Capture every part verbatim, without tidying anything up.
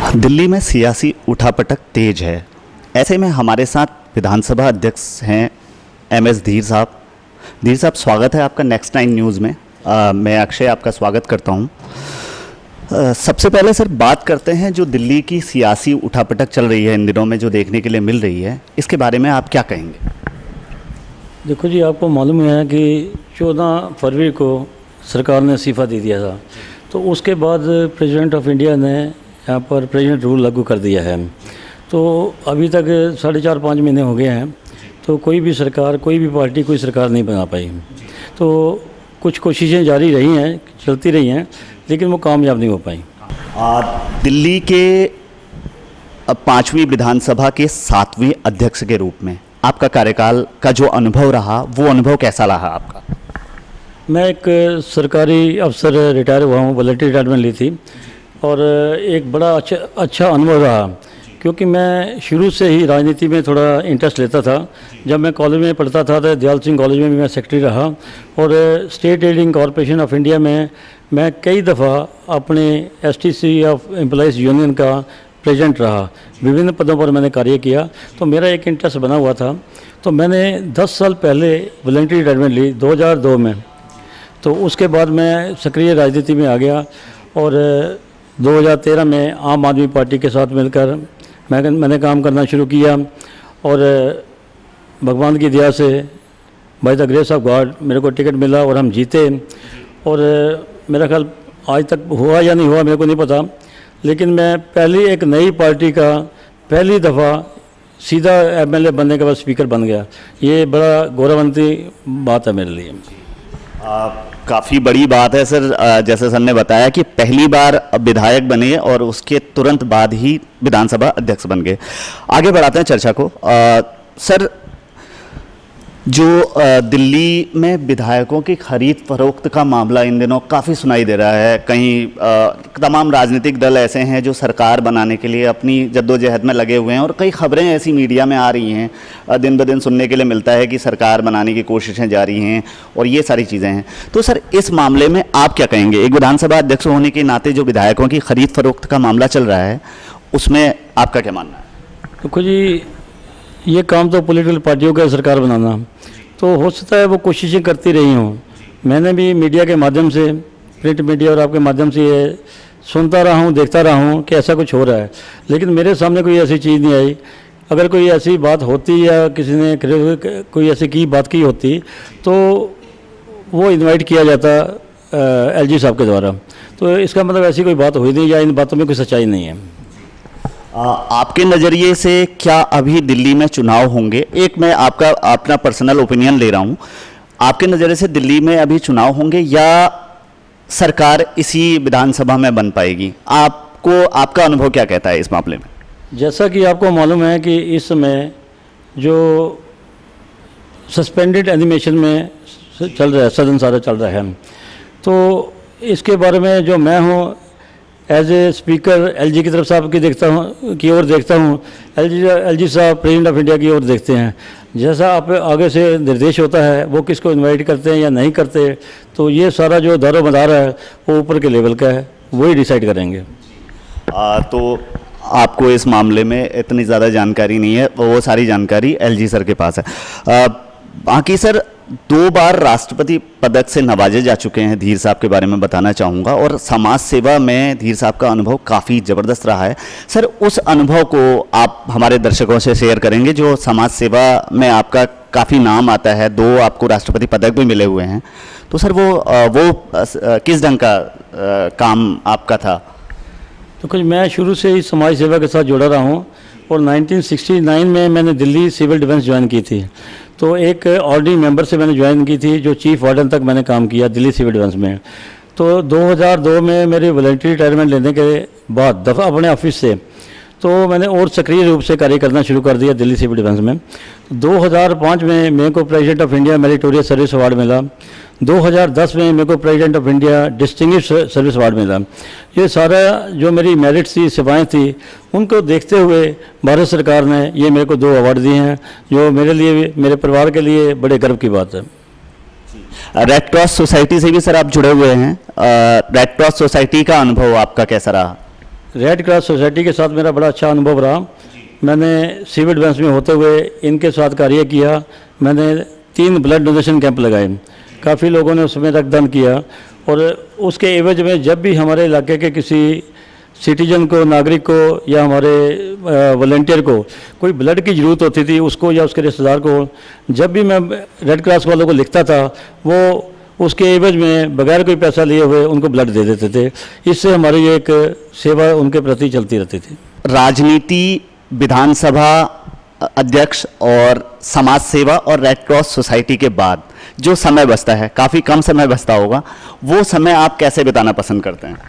दिल्ली में सियासी उठापटक तेज है। ऐसे में हमारे साथ विधानसभा अध्यक्ष हैं एम एस धीर साहब। धीर साहब, स्वागत है आपका नेक्स्ट नाइन न्यूज़ में। आ, मैं अक्षय आपका स्वागत करता हूं। आ, सबसे पहले सर बात करते हैं जो दिल्ली की सियासी उठापटक चल रही है इन दिनों में, जो देखने के लिए मिल रही है, इसके बारे में आप क्या कहेंगे? देखो जी, आपको मालूम है कि चौदह फरवरी को सरकार ने इस्तीफ़ा दे दिया था, तो उसके बाद प्रेसिडेंट ऑफ इंडिया ने यहाँ पर प्रेसिडेंट रूल लागू कर दिया है। तो अभी तक साढ़े चार पाँच महीने हो गए हैं, तो कोई भी सरकार, कोई भी पार्टी, कोई सरकार नहीं बना पाई। तो कुछ कोशिशें जारी रही हैं, चलती रही हैं, लेकिन वो कामयाब नहीं हो पाई। दिल्ली के पाँचवीं विधानसभा के सातवें अध्यक्ष के रूप में आपका कार्यकाल का जो अनुभव रहा, वो अनुभव कैसा रहा आपका? मैं एक सरकारी अफसर रिटायर हुआ हूँ, वॉलंटरी रिटायरमेंट ली थी, और एक बड़ा अच्छा अच्छा अनुभव रहा, क्योंकि मैं शुरू से ही राजनीति में थोड़ा इंटरेस्ट लेता था। जब मैं कॉलेज में पढ़ता था तो दयाल सिंह कॉलेज में भी मैं सेक्रेटरी रहा, और state trading corporation of India में मैं कई दफ़ा अपने S T C of employees union का प्रेसिडेंट रहा। विभिन्न पदों पर मैंने कार्य किया, तो मेरा एक इंटरेस्ट बना हुआ था। तो मैंने दस साल पहले वॉलंटरी रिटायरमेंट ली दो हज़ार दो में। तो उसके बाद मैं सक्रिय राजनीति में आ गया, और दो हज़ार तेरह में आम आदमी पार्टी के साथ मिलकर मैं मैंने काम करना शुरू किया, और भगवान की दया से by the grace of God मेरे को टिकट मिला और हम जीते। और मेरा ख्याल आज तक हुआ या नहीं हुआ मेरे को नहीं पता, लेकिन मैं पहली एक नई पार्टी का पहली दफ़ा सीधा एम एल ए बनने के बाद स्पीकर बन गया। ये बड़ा गौरवंती बात है मेरे लिए। काफ़ी बड़ी बात है सर। जैसे सर ने बताया कि पहली बार विधायक बने और उसके तुरंत बाद ही विधानसभा अध्यक्ष बन गए। आगे बढ़ाते हैं चर्चा को। आ, सर, जो आ, दिल्ली में विधायकों की खरीद फरोख्त का मामला इन दिनों काफ़ी सुनाई दे रहा है। कहीं आ, तमाम राजनीतिक दल ऐसे हैं जो सरकार बनाने के लिए अपनी जद्दोजहद में लगे हुए हैं, और कई खबरें ऐसी मीडिया में आ रही हैं, दिन ब दिन सुनने के लिए मिलता है कि सरकार बनाने की कोशिशें जारी हैं और ये सारी चीज़ें हैं। तो सर, इस मामले में आप क्या कहेंगे? एक विधानसभा अध्यक्ष होने के नाते जो विधायकों की खरीद फरोख्त का मामला चल रहा है, उसमें आपका क्या मानना है? देखो जी, ये काम तो पॉलिटिकल पार्टियों का सरकार बनाना, तो हो सकता है वो कोशिशें करती रही हूँ। मैंने भी मीडिया के माध्यम से, प्रिंट मीडिया और आपके माध्यम से ये सुनता रहा हूँ, देखता रहा हूँ कि ऐसा कुछ हो रहा है, लेकिन मेरे सामने कोई ऐसी चीज़ नहीं आई। अगर कोई ऐसी बात होती या किसी ने कोई ऐसी की बात की होती, तो वो इन्वाइट किया जाता एल जी साहब के द्वारा। तो इसका मतलब ऐसी कोई बात हुई नहीं, या इन बातों में कोई सच्चाई नहीं है। आ, आपके नज़रिए से क्या अभी दिल्ली में चुनाव होंगे? एक मैं आपका अपना पर्सनल ओपिनियन ले रहा हूँ। आपके नज़रिए से दिल्ली में अभी चुनाव होंगे या सरकार इसी विधानसभा में बन पाएगी? आपको, आपका अनुभव क्या कहता है इस मामले में? जैसा कि आपको मालूम है कि इस समय जो सस्पेंडेड एनिमेशन में चल रहा है, सदन सारा चल रहा है, तो इसके बारे में जो मैं हूँ एज ए स्पीकर एलजी की तरफ से आपकी देखता हूँ की ओर देखता हूँ। एलजी एलजी साहब प्रेसिडेंट ऑफ इंडिया की ओर देखते हैं। जैसा आप आगे से निर्देश होता है, वो किसको इनवाइट करते हैं या नहीं करते, तो ये सारा जो दारो मदार है वो ऊपर के लेवल का है, वही डिसाइड करेंगे। आ, तो आपको इस मामले में इतनी ज़्यादा जानकारी नहीं है, वो सारी जानकारी एलजी सर के पास है। बाकी सर, दो बार राष्ट्रपति पदक से नवाजे जा चुके हैं धीर साहब के बारे में बताना चाहूँगा, और समाज सेवा में धीर साहब का अनुभव काफ़ी ज़बरदस्त रहा है। सर, उस अनुभव को आप हमारे दर्शकों से शेयर करेंगे, जो समाज सेवा में आपका काफ़ी नाम आता है, दो आपको राष्ट्रपति पदक भी मिले हुए हैं। तो सर, वो वो किस ढंग का काम आपका था? तो कुछ मैं शुरू से ही समाज सेवा के साथ जुड़ा रहा हूँ, और नाइनटीन सिक्सटी नाइन में मैंने दिल्ली सिविल डिफेंस ज्वाइन की थी। तो एक ऑर्डिनरी मेंबर से मैंने ज्वाइन की थी, जो चीफ वार्डन तक मैंने काम किया दिल्ली सिविल डिफेंस में। तो दो हज़ार दो में मेरी वॉलंटरी रिटायरमेंट लेने के बाद दफ़ा अपने ऑफिस से तो मैंने और सक्रिय रूप से कार्य करना शुरू कर दिया दिल्ली सिविल डिफेंस में। दो हज़ार पाँच में मेरे को president of India meritorious service award मिला। दो हज़ार दस में मेरे को president of India distinguish service award मिला। ये सारा जो मेरी मेरिट्स थी, सेवाएं थी, उनको देखते हुए भारत सरकार ने ये मेरे को दो अवार्ड दिए हैं, जो मेरे लिए, मेरे परिवार के लिए बड़े गर्व की बात है। रेड क्रॉस सोसाइटी से भी सर आप जुड़े हुए हैं। रेड क्रॉस सोसाइटी का अनुभव आपका कैसा रहा? रेड क्रॉस सोसाइटी के साथ मेरा बड़ा अच्छा अनुभव रहा। मैंने सिविल डिफेंस में होते हुए इनके साथ कार्य किया। मैंने तीन ब्लड डोनेशन कैंप लगाए, काफ़ी लोगों ने उसमें रक्तदान किया, और उसके एवज में जब भी हमारे इलाके के किसी सिटीजन को, नागरिक को या हमारे वॉलंटियर को कोई ब्लड की ज़रूरत होती थी, उसको या उसके रिश्तेदार को, जब भी मैं रेड क्रॉस वालों को लिखता था, वो उसके एवज में बगैर कोई पैसा लिए हुए उनको ब्लड दे देते थे। इससे हमारी एक सेवा उनके प्रति चलती रहती थी। राजनीति, विधानसभा अध्यक्ष और समाज सेवा और रेड क्रॉस सोसाइटी के बाद जो समय बचता है, काफ़ी कम समय बचता होगा, वो समय आप कैसे बिताना पसंद करते हैं?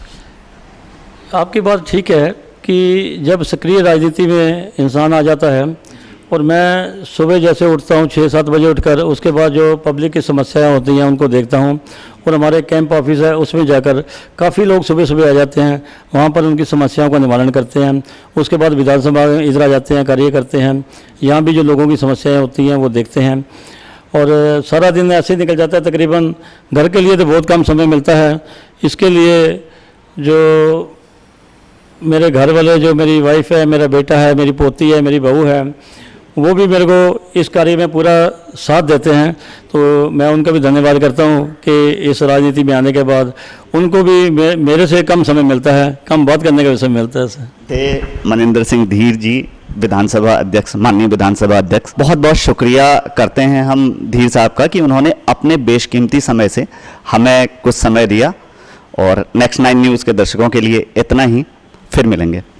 आपकी बात ठीक है कि जब सक्रिय राजनीति में इंसान आ जाता है, और मैं सुबह जैसे उठता हूँ छः सात बजे उठकर, उसके बाद जो पब्लिक की समस्याएं होती हैं उनको देखता हूँ, और हमारे कैंप ऑफिस है उसमें जाकर काफ़ी लोग सुबह सुबह आ जाते हैं, वहाँ पर उनकी समस्याओं का निवारण करते हैं। उसके बाद विधानसभा में इधर आ जाते हैं, कार्य करते हैं, यहाँ भी जो लोगों की समस्याएँ होती हैं वो देखते हैं, और सारा दिन ऐसे ही निकल जाता है। तकरीबन घर के लिए तो बहुत कम समय मिलता है। इसके लिए जो मेरे घर वाले, जो मेरी वाइफ है, मेरा बेटा है, मेरी पोती है, मेरी बहू है, वो भी मेरे को इस कार्य में पूरा साथ देते हैं, तो मैं उनका भी धन्यवाद करता हूं कि इस राजनीति में आने के बाद उनको भी मे, मेरे से कम समय मिलता है, कम बात करने का समय मिलता है। थे मनिंदर सिंह धीर जी, विधानसभा अध्यक्ष, माननीय विधानसभा अध्यक्ष। बहुत बहुत शुक्रिया करते हैं हम धीर साहब का कि उन्होंने अपने बेशकीमती समय से हमें कुछ समय दिया। और नेक्स्ट नाइन न्यूज़ के दर्शकों के लिए इतना ही, फिर मिलेंगे।